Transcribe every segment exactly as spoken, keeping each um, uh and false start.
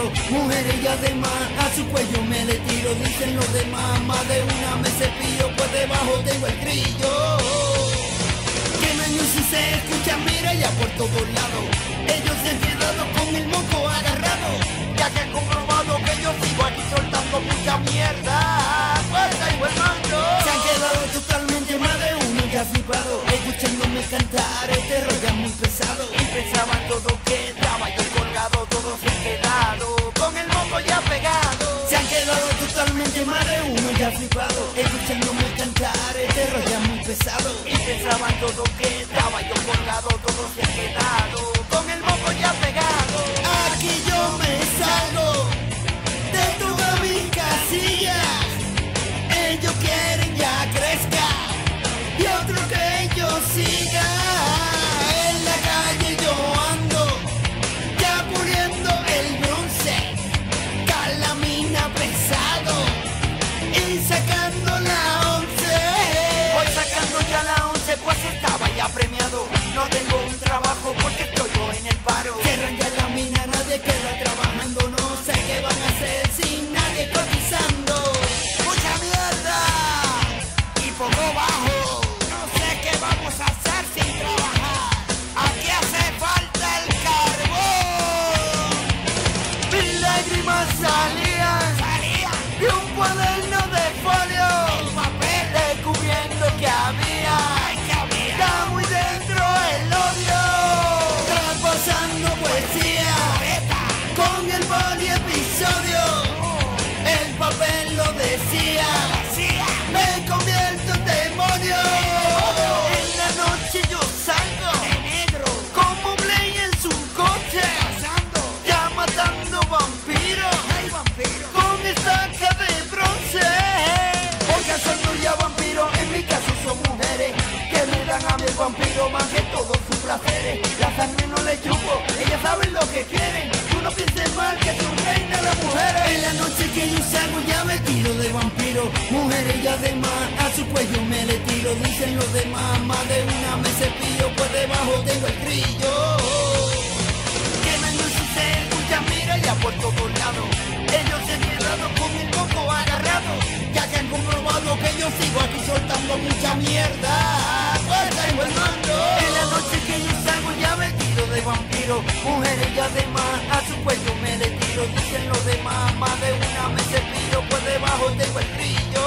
vampiro, mujeres y además a su cuello me le tiro. Dicen los demás, más de una me cepillo, pues debajo tengo el grillo. Que no si se escucha, mira ya por todos lados. Ellos se han quedado con el moco agarrado, ya que han comprobado que yo sigo aquí soltando mucha mierda. Pues traigo el mando. Se han quedado totalmente más de uno ya flipado, escuchándome cantar este rollo ya muy pesado. Y pensaban todo que estaba yo colgado, todos se han quedado con el moco ya pegado. Se han quedado totalmente más de uno ya flipado, escuchándome cantar este rollo ya muy pesado. Y pensaban todo que estaba yo colgado, todos se han quedado con el moco ya pegado. Aquí yo me salgo de todas mis casillas. Ellos quieren ya crezca y otro que yo siga. En la calle yo ando ya puliendo el bronce, calamina pesado y sacando la once. Voy sacando ya la once, pues estaba ya premiado. No tengo un trabajo porque estoy yo en el paro. Cierran ya la mina, nadie queda trabajando. No sé qué van a hacer sin nadie cotizando. Mucha mierda y poco bajo. No sé qué vamos a hacer sin trabajar. Aquí hace falta el carbón. Mis lágrimas salían, salían de un cuaderno de folio, el papel descubriendo que había, ay, que había, está muy dentro el odio. Traspasando poesía con el boli episodio, el papel lo decía, me convierto en demonio. En la noche yo salgo de negro como Blade en su coche, ya matando vampiros con estaca de bronce. Porque son ya vampiros, en mi caso son mujeres que me dan a mi vampiro más que todos sus placeres. La sangre no le chupo, ellas saben lo que quieren. Tú no pienses mal que son reinas las mujeres. En la noche que yo salgo ya me tiro de vampiro, mujeres y además a su cuello me le tiro. Dicen los demás, más de una me cepillo, pues debajo tengo el grillo. Que no si se escucha, mira ya por todos lados. Ellos se han quedado con el moco agarrado, ya que han comprobado que yo sigo aquí soltando mucha mierda. Pues traigo el mando. En la noche que yo salgo ya me tiro de vampiro, mujeres y además a su cuello me le tiro. Dicen los demás, más de una me cepillo, pues debajo tengo el grillo.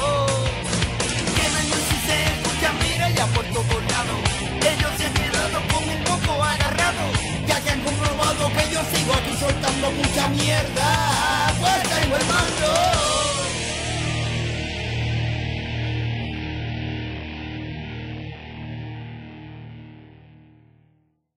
Que no si se escucha, mira ya por todos lados. Ellos se han quedado con el moco agarrado, ya que han comprobado que yo sigo aquí soltando mucha mierda.